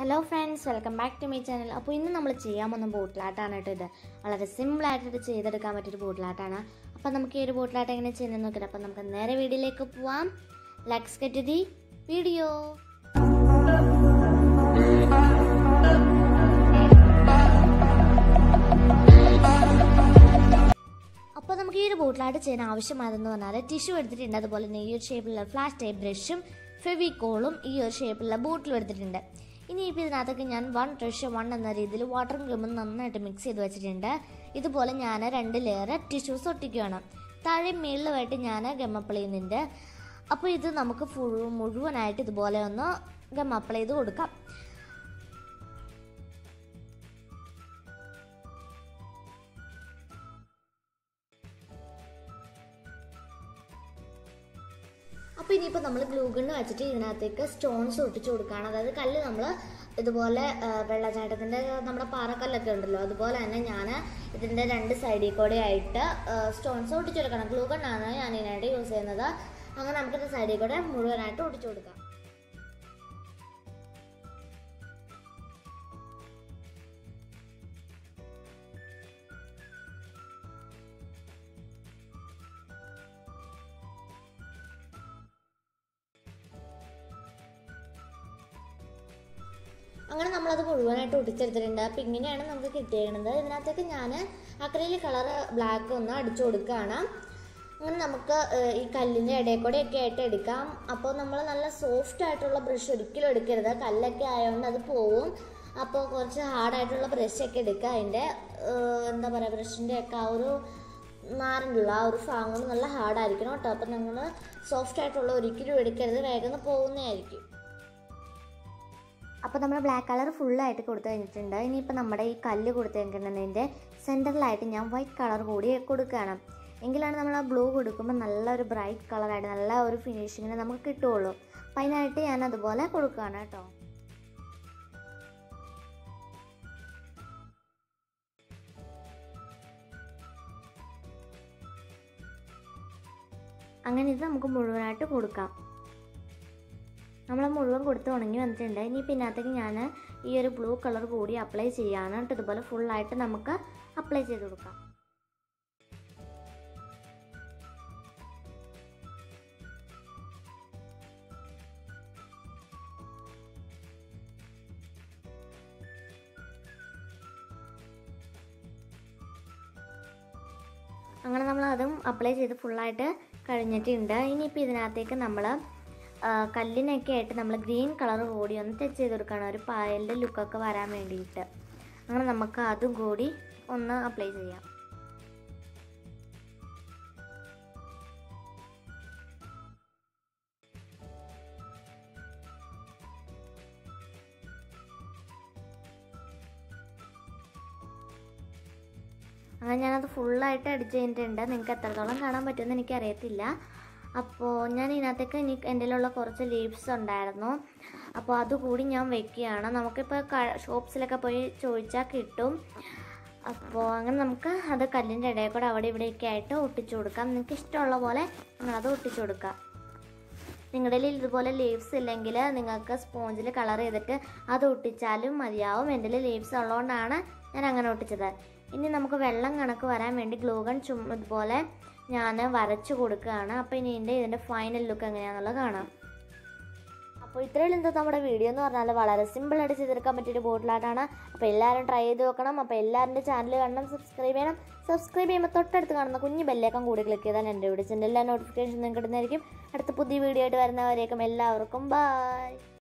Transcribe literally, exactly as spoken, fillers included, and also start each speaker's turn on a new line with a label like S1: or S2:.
S1: Hello friends, welcome back to my channel. അപ്പോൾ ഇന്ന് നമ്മൾ ചെയ്യാൻ പോകുന്ന ബോട്ടിലാട്ടാണ് കേട്ടോ. ഇത് വളരെ സിമ്പിളായിട്ട് ചെയ്തെടുക്കാൻ പറ്റിയൊരു ബോട്ടിലാട്ടാണ്. അപ്പോൾ നമുക്ക് ഈ ഒരു ബോട്ടിലാട്ട് എങ്ങനെ ചെയ്യുന്നത് നോക്കിയിട്ട് അപ്പോൾ നമുക്ക് നേരെ വീഡിയോയിലേക്ക് പോവാം. Let's get to the video. അപ്പോൾ നമുക്ക് ഈ ഒരു ബോട്ടിലാട്ട് ചെയ്യാൻ ആവശ്യമായതെന്ന് പറഞ്ഞാൽ ടിഷ്യൂ എടുത്തിട്ടുണ്ട്, അതുപോലെ തന്നെ ഈ ഒരു ഷേപ്പിലുള്ള ഫ്ലാഷ് ടൈപ്പ് ബ്രഷും ഫെവിക്കോളും ഈ ഒരു ഷേപ്പിലുള്ള ബോട്ടിലും എടുത്തിട്ടുണ്ട്. ഇനിയിപ്പോൾ ഇതിനകത്തേക്ക് ഞാൻ വൺ റഷ്യ വൺ എന്ന രീതിയിൽ വാട്ടറും ഗമ്മും നന്നായിട്ട് മിക്സ് ചെയ്ത് വെച്ചിട്ടുണ്ട്. ഇതുപോലെ ഞാൻ രണ്ട് ലെയർ ടിഷ്യൂസ് ഒട്ടിക്കുകയാണ്. താഴെ മേളിലുമായിട്ട് ഞാൻ ഗം അപ്ലൈ ചെയ്യുന്നുണ്ട്. അപ്പോൾ ഇത് നമുക്ക് ഫുൾ മുഴുവനായിട്ട് ഇതുപോലെ ഒന്ന് ഗം അപ്ലൈ ചെയ്ത് കൊടുക്കാം. അപ്പോൾ ഇനിയിപ്പോൾ നമ്മൾ ഗ്ലൂ ഗണ്ണ് വെച്ചിട്ട് ഇതിനകത്തേക്ക് സ്റ്റോൺസ് ഒട്ടിച്ചു കൊടുക്കുകയാണ്. അതായത് കല്ല് നമ്മൾ ഇതുപോലെ വെള്ളച്ചാട്ടത്തിൻ്റെ നമ്മുടെ പാറക്കല്ലൊക്കെ ഉണ്ടല്ലോ, അതുപോലെ തന്നെ ഞാൻ ഇതിൻ്റെ രണ്ട് സൈഡിൽ കൂടെ ആയിട്ട് സ്റ്റോൺസ് ഒട്ടിച്ചു കൊടുക്കണം. ഗ്ലൂ ഗണ്ണാണ് ഞാൻ ഇതിനായിട്ട് യൂസ് ചെയ്യുന്നത്. അങ്ങനെ നമുക്കിത് സൈഡിൽ കൂടെ മുഴുവനായിട്ട് ഒട്ടിച്ചു കൊടുക്കാം. അങ്ങനെ നമ്മളത് മുഴുവനായിട്ട് ഒട്ടിച്ചെടുത്തിട്ടുണ്ട്. അപ്പോൾ ഇങ്ങനെയാണ് നമുക്ക് കിട്ടിയിരിക്കുന്നത്. ഇതിനകത്തേക്ക് ഞാൻ അക്രിലിക് കളർ ബ്ലാക്ക് ഒന്ന് അടിച്ചു കൊടുക്കുകയാണ്. അങ്ങനെ നമുക്ക് ഈ കല്ലിൻ്റെ ഇടയിൽ കൂടെയൊക്കെ ആയിട്ട് എടുക്കാം. അപ്പോൾ നമ്മൾ നല്ല സോഫ്റ്റ് ആയിട്ടുള്ള ബ്രഷ് ഒരിക്കലും എടുക്കരുത്, കല്ലൊക്കെ ആയതുകൊണ്ട് അത് പോവും. അപ്പോൾ കുറച്ച് ഹാർഡായിട്ടുള്ള ബ്രഷൊക്കെ എടുക്കുക. അതിൻ്റെ എന്താ പറയുക, ബ്രഷിൻ്റെ ഒക്കെ ആ ഒരു നാറിനുള്ള ആ ഒരു ഭാഗങ്ങൾ നല്ല ഹാർഡായിരിക്കണം കേട്ടോ. അപ്പോൾ നിങ്ങൾ സോഫ്റ്റ് ആയിട്ടുള്ള ഒരിക്കലും എടുക്കരുത്, വേഗം പോകുന്നതായിരിക്കും. അപ്പോൾ നമ്മൾ ബ്ലാക്ക് കളർ ഫുള്ളായിട്ട് കൊടുത്തു കഴിഞ്ഞിട്ടുണ്ട്. ഇനിയിപ്പോൾ നമ്മുടെ ഈ കല്ല് കൊടുത്തേക്കുന്നതിൻ്റെ സെൻറ്ററിലായിട്ട് ഞാൻ വൈറ്റ് കളർ കൂടി കൊടുക്കുകയാണ്. എങ്കിലാണ് നമ്മൾ ആ ബ്ലൂ കൊടുക്കുമ്പോൾ നല്ലൊരു ബ്രൈറ്റ് കളറായിട്ട് നല്ല ഒരു ഫിനിഷിങ്ങിന് നമുക്ക് കിട്ടുകയുള്ളൂ. അപ്പം അതിനായിട്ട് ഞാൻ അതുപോലെ കൊടുക്കുകയാണ് കേട്ടോ. അങ്ങനെ ഇത് നമുക്ക് മുഴുവനായിട്ട് കൊടുക്കാം. നമ്മൾ മുഴുവൻ കൊടുത്ത് ഉണങ്ങി വന്നിട്ടുണ്ട്. ഇനി പിന്നകത്തേക്ക് ഞാൻ ഈ ഒരു ബ്ലൂ കളർ കൂടി അപ്ലൈ ചെയ്യാണ് കേട്ടോ. ഇതുപോലെ ഫുള്ളായിട്ട് നമുക്ക് അപ്ലൈ ചെയ്ത് കൊടുക്കാം. അങ്ങനെ നമ്മൾ അതും അപ്ലൈ ചെയ്ത് ഫുള്ളായിട്ട് കഴിഞ്ഞിട്ടുണ്ട്. ഇനിയിപ്പോൾ ഇതിനകത്തേക്ക് നമ്മൾ കല്ലിനൊക്കെ ആയിട്ട് നമ്മൾ ഗ്രീൻ കളർ കൂടി ഒന്ന് ടച്ച് ചെയ്ത് കൊടുക്കണം, ഒരു പായലിൻ്റെ ലുക്കൊക്കെ വരാൻ വേണ്ടിയിട്ട്. അങ്ങനെ നമുക്ക് അതും കൂടി ഒന്ന് അപ്ലൈ ചെയ്യാം. അങ്ങനെ ഞാനത് ഫുള്ളായിട്ട് അടിച്ച് കഴിഞ്ഞിട്ടുണ്ട്. നിങ്ങൾക്ക് എത്രത്തോളം കാണാൻ പറ്റുമെന്ന് എനിക്കറിയത്തില്ല. അപ്പോൾ ഞാൻ ഇതിനകത്തേക്ക് ഇനി എൻ്റെ കയ്യിലുള്ള കുറച്ച് ലീവ്സ് ഉണ്ടായിരുന്നു, അപ്പോൾ അതുകൂടി ഞാൻ വെക്കുകയാണ്. നമുക്കിപ്പോൾ ഷോപ്സിലൊക്കെ പോയി ചോദിച്ചാൽ കിട്ടും. അപ്പോൾ അങ്ങനെ നമുക്ക് അത് കല്ലിൻ്റെ ഇടയിൽ കൂടെ അവിടെ ഇവിടെയൊക്കെ ആയിട്ട് ഒട്ടിച്ചു കൊടുക്കാം. നിങ്ങൾക്ക് ഇഷ്ടമുള്ള പോലെ നിങ്ങളത് ഒട്ടിച്ചു കൊടുക്കാം. നിങ്ങളുടെ കയ്യിൽ ഇതുപോലെ ലീവ്സ് ഇല്ലെങ്കിൽ നിങ്ങൾക്ക് സ്പോഞ്ചിൽ കളർ ചെയ്തിട്ട് അത് ഒട്ടിച്ചാലും മതിയാവും. എൻ്റെ കയ്യിൽ ലീവ്സ് ഉള്ളതുകൊണ്ടാണ് ഞാൻ അങ്ങനെ ഒട്ടിച്ചത്. ഇനി നമുക്ക് വെള്ളം കണക്ക് വരാൻ വേണ്ടി ഗ്ലൂ ഗൺ ചും ഇതുപോലെ ഞാൻ വരച്ചു കൊടുക്കുകയാണ്. അപ്പോൾ ഇനി ഇതിൻ്റെ ഇതിൻ്റെ ഫൈനൽ ലുക്ക് എങ്ങനെയാണെന്നുള്ളത് കാണാം. അപ്പോൾ ഇത്രയും എന്താ നമ്മുടെ വീഡിയോ എന്ന് പറഞ്ഞാൽ വളരെ സിമ്പിളായിട്ട് ചെയ്തെടുക്കാൻ പറ്റിയൊരു ബോട്ടിലായിട്ടാണ്. അപ്പോൾ എല്ലാവരും ട്രൈ ചെയ്ത് നോക്കണം. അപ്പോൾ എല്ലാവരുടെ ചാനൽ കാണണം, സബ്സ്ക്രൈബ് ചെയ്യണം. സബ്സ്ക്രൈബ് ചെയ്യുമ്പോൾ തൊട്ടടുത്ത് കാണുന്ന കുഞ്ഞ് ബെല്ലേക്കം കൂടി ക്ലിക്ക് ചെയ്താൽ എൻ്റെ വീഡിയോസിൻ്റെ എല്ലാ നോട്ടിഫിക്കേഷൻ നിങ്ങൾക്ക് കിട്ടുന്നതായിരിക്കും. അടുത്ത പുതിയ വീഡിയോ ആയിട്ട് വരുന്നവരേക്കും എല്ലാവർക്കും ബൈ.